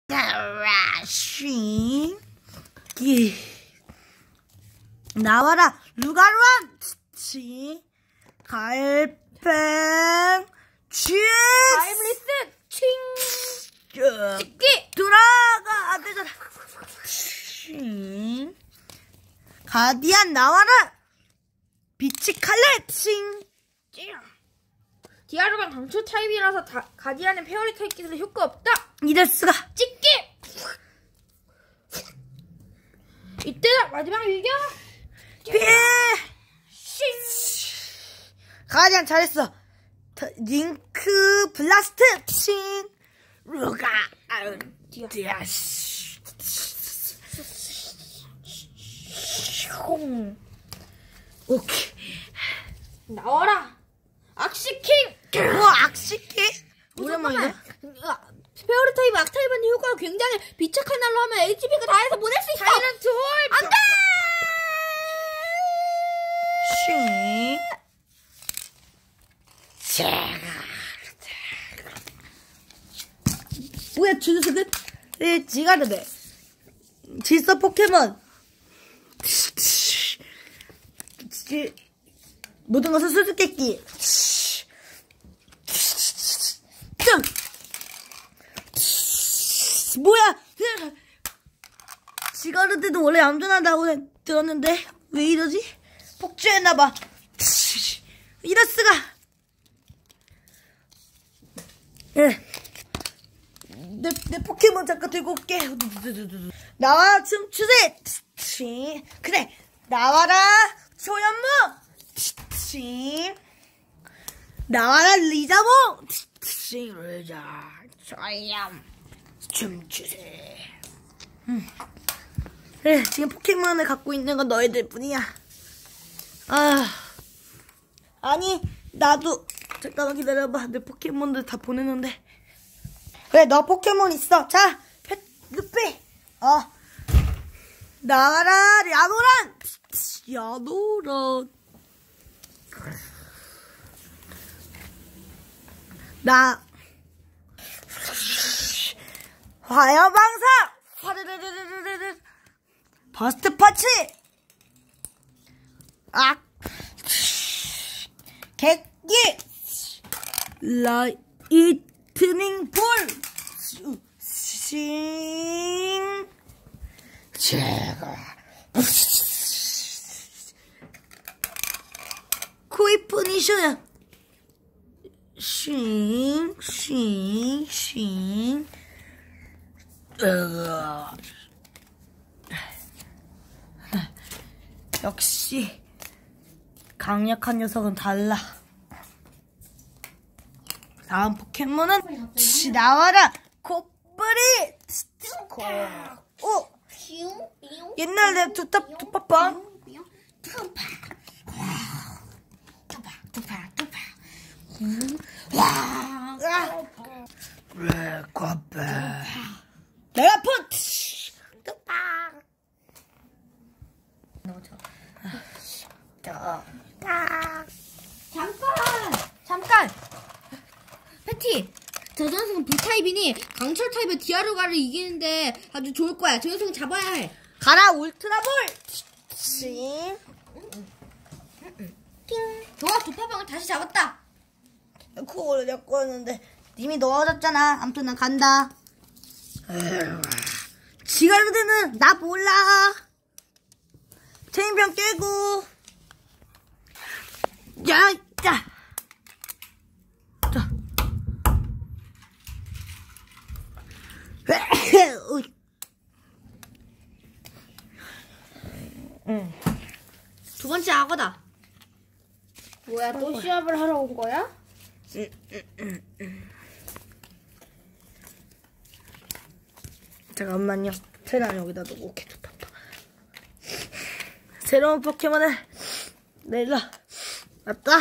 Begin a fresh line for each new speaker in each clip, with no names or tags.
따라싱 나와라 루가루안 치 가일팽 쥐
타임리스 칭
찍기 돌아가 안 되잖아. 칭 가디안 나와라 비치 칼레 칭
디아루가 강철 타입이라서 가디안의 페어리 타입 기술에 효과 없다.
이럴 수가.
찍기 이때다 마지막 일격
피해 가디안 잘했어. 링크 블라스트 칭 루가 디아 오케이
나와라 악시킹.
악시키 오랜만이네.
페어리 타입 악타입은 효과가 굉장해. 비착한 날로 하면 HP가 다 해서 보낼 수 있어. 다이런트 홀 안돼.
뭐야 주스는 지가르네 질서 포켓몬 모든 것은 수수께끼 뭐야 지가르드도 원래 얌전하다고 들었는데 왜 이러지? 폭주했나봐. 이럴 수가. 내 포켓몬 잠깐 들고 올게. 나와 춤추세. 그래 나와라 소연무. 나와라 리자몽. 리자 소연 춤추세. 그래 지금 포켓몬을 갖고 있는 건 너희들 뿐이야. 아니 나도 잠깐만 기다려봐. 내 포켓몬들 다 보내는데. 그래 너 포켓몬 있어. 자 루피 나와라 야노란. 야노란 나 화염방사 버스트 파치 객기 라이트닝 볼 제가 쿠이프니션 역시 강력한 녀석은 달라. 다음 포켓몬은 나와라 코뿌리. 옛날 내 두파빵 내가 푼
잠깐 패티 저 녀석은 불타입이니 강철 타입의 디아루가를 이기는데 아주 좋을 거야. 저 녀석은 잡아야 해.
가라 울트라볼.
좋아 두파방을 다시 잡았다.
그걸 내꺼 했는데 님이 넣어줬잖아. 아무튼 난 간다. 지가르드는 나 몰라. 체인병 깨고 야
두 번째 악어다. 뭐야 또 시합을 하러 온 거야?
잠깐만요. 테란 여기다 두고 오케이 좋다. 새로운 포켓몬을 내라. 맞다.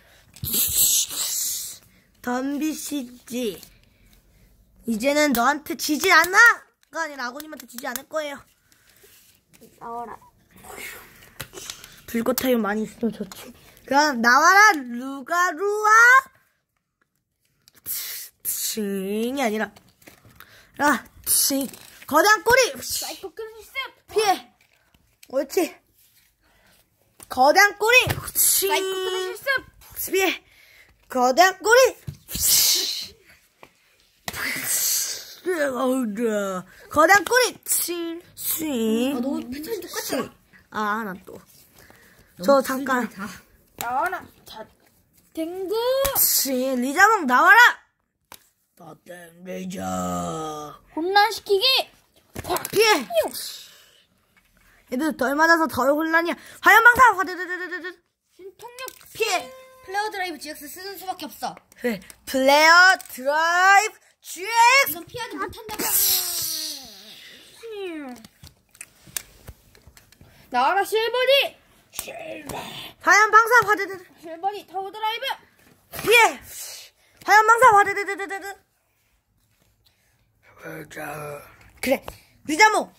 덤비시지. 이제는 너한테 지지 않아! 가 아니라 아고님한테 지지 않을 거예요.
나와라.
불꽃 타입 많이 있으면 좋지. 그럼 나와라 루가루아 칭이 아니라 거대한 꼬리.
사이코 크리스.
피해. 옳지. 거대한 꼬리.
사이코 크리스.
피해. 거대한 꼬리. 거대한 꼬리.
너 패턴이 똑같잖아.
아, 나 또. 저 잠깐.
나와라. 자, 댕구.
리자몽 나와라. 나땡 리자.
혼란시키기.
피해. 얘들 덜 맞아서 덜 혼란이야. 화염방사. 화드드드드드.
신통력.
피해.
플레어 드라이브 GX 쓰는 수밖에 없어.
그래. 플레어 드라이브 GX.
이건 피하지 못한다고. 나와라 실버디.
화염방사. 화드드드.
실버디 타워 드라이브.
피해. 화염방사. 화드드드드드. 그래. 리자몽.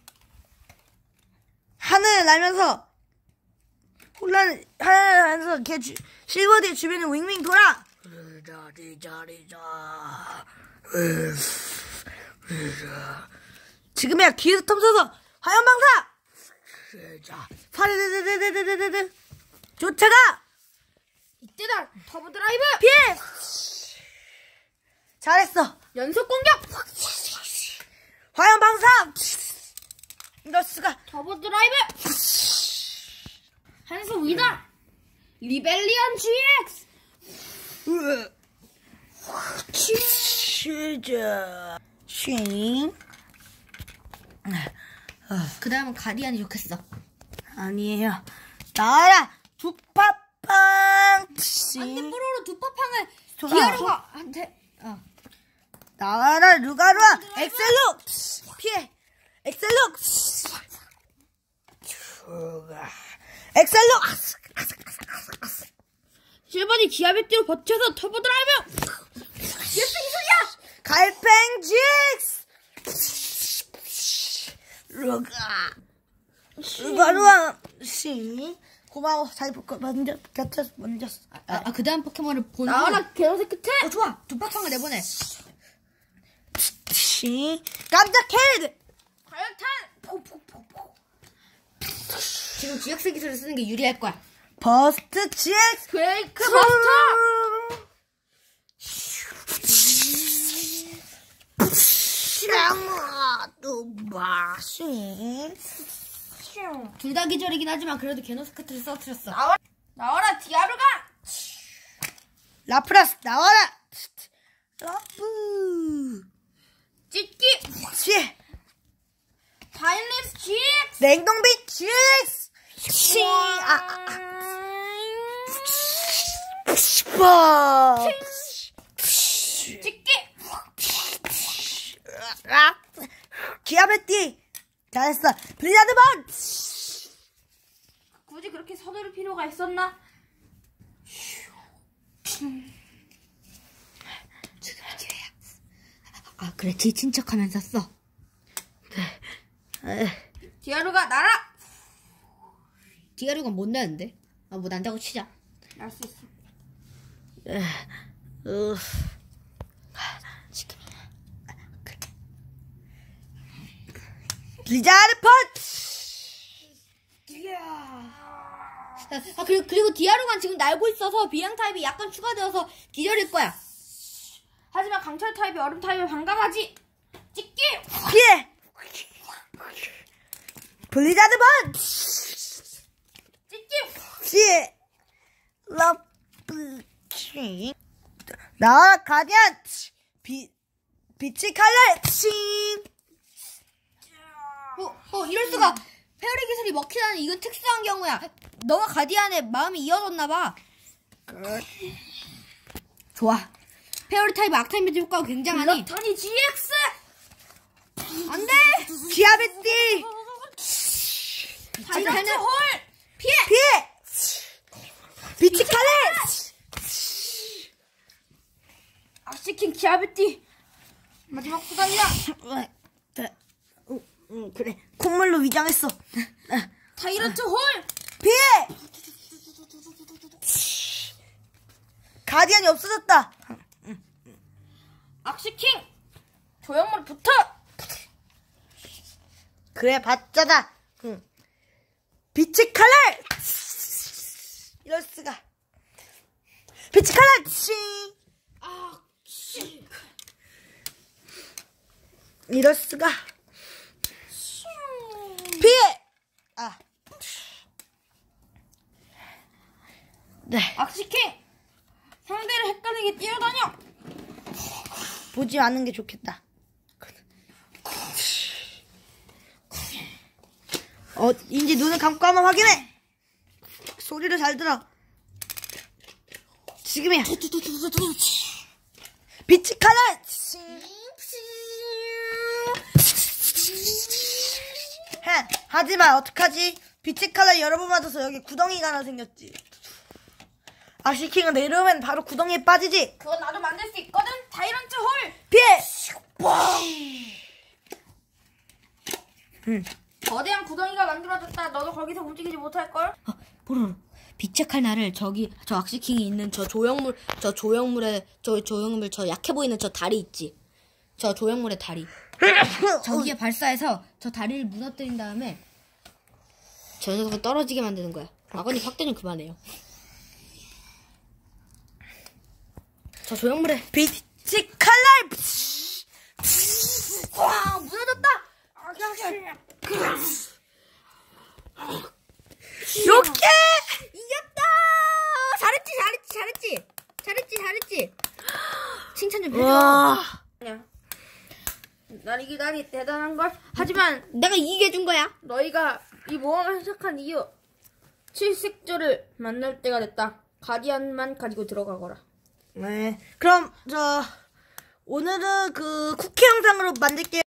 하늘을 날면서 하늘을 날면서 실버디 주변에 윙윙 돌아. 지금이야. 뒤에서 텀서서 화염방사. 파르르르르르르르. 쫓아가.
이때다. 터보 드라이브.
피해. 잘했어.
연속 공격.
화염방사. 이럴 수가.
터보 드라이브. 한손 위다. 리벨리언 GX.
치즈. 싱.
그 다음은 가디안이 좋겠어.
아니에요. 나와라. 두파팡.
안돼 뽀로로 두파팡을
좋아.
디아루가 한테.
나와라. 루가루아. 엑셀룩. 피해. 엑셀룩. 엑셀룩.
실버디 기압에 뛰어 버텨서 터보 드라이브. 예스 이 소리야.
갈팽 GX. 루가루아. 씨. 고마워. 잘 먼저 곁에서 만졌어.
그 다음 포켓몬을 보는.
나와라.
개로새 끝에. 좋아. 두파팡을 내보내.
씨. 깜짝 캐드.
과연탄. 지금 GX 기술을 쓰는 게 유리할 거야.
버스트 GX.
퀘이크 버스터. 둘 다 기절이긴 하지만 그래도 게노스크트를 써트렸어. 나와라 디아루가.
라프라스 나와라. 라프.
찢기.
씨.
타임랩스 GX.
냉동빛 GX. 씨.
찢기.
기아베띠. 잘했어. 블리자드 번.
굳이 그렇게 서두를 필요가 있었나? 지금 기회야. 그래 지친 척하면서 써. 디아루가 날아. 디아루가 못 나는데. 뭐 난다고 치자. 날 수 있어. 지금.
블리자드 펀치.
그리고 디아루가 지금 날고 있어서 비양 타입이 약간 추가되어서 기절일 거야. 하지만 강철 타입이 얼음 타입에 반감하지. 찍기.
피해. 블리자드 펀치.
찍기.
피해. 러브. 나와 가디안. 빛의 칼날.
이럴 수가. 페어리 기술이 먹히다는 이건 특수한 경우야. 너와 가디안의 마음이 이어졌나봐. 좋아. 페어리 타입 악타임의 효과가 굉장하니. 블럭터니 GX. 안돼.
기아베띠.
자이런트 홀. 피해.
빛의 칼날.
악시킨 기아베띠. 마지막 수단이야.
그래. 콧물로 위장했어.
타이런트 홀.
피해. 가디안이 없어졌다.
악시킹. 조형물 붙어.
그래 봤잖아. 응. 빛의 칼날. 이럴 수가. 빛의 칼날. 이럴 수가. 피해. 네.
악시킹! 상대를 헷갈리게 뛰어다녀!
보지 않는 게 좋겠다. 이제 눈을 감고 한번 확인해. 소리를 잘 들어. 지금이야. 빛이 칼날. 하지마. 어떡하지? 빛의 칼날 여러 번 맞아서 여기 구덩이가 하나 생겼지. 악시킹은 내려오면 바로 구덩이에 빠지지.
그건 나도 만들 수 있거든. 다이런트 홀.
피해.
거대한 구덩이가 만들어졌다. 너도 거기서 움직이지 못할걸?
보르르. 빛의 칼날을 저 악시킹이 있는 저 조형물 저 약해 보이는 저 다리 있지. 저 조형물의 다리. 저기에 발사해서 저 다리를 무너뜨린 다음에 저 녀석을 떨어지게 만드는 거야. 아버님 확대 좀 그만해요. 저 조형물의
빛의 칼날.
와, 무너졌다.
이렇게
이겼다. 잘했지.
칭찬 좀 해줘.
와.
아니야. 난 이게 날이 대단한 걸. 하지만
내가 이기게 해준 거야.
너희가 이 모험을 시작한 이후 칠색조를 만날 때가 됐다. 가디언만 가지고 들어가거라.
네. 그럼 오늘은 그 쿠키 영상으로 만들게요.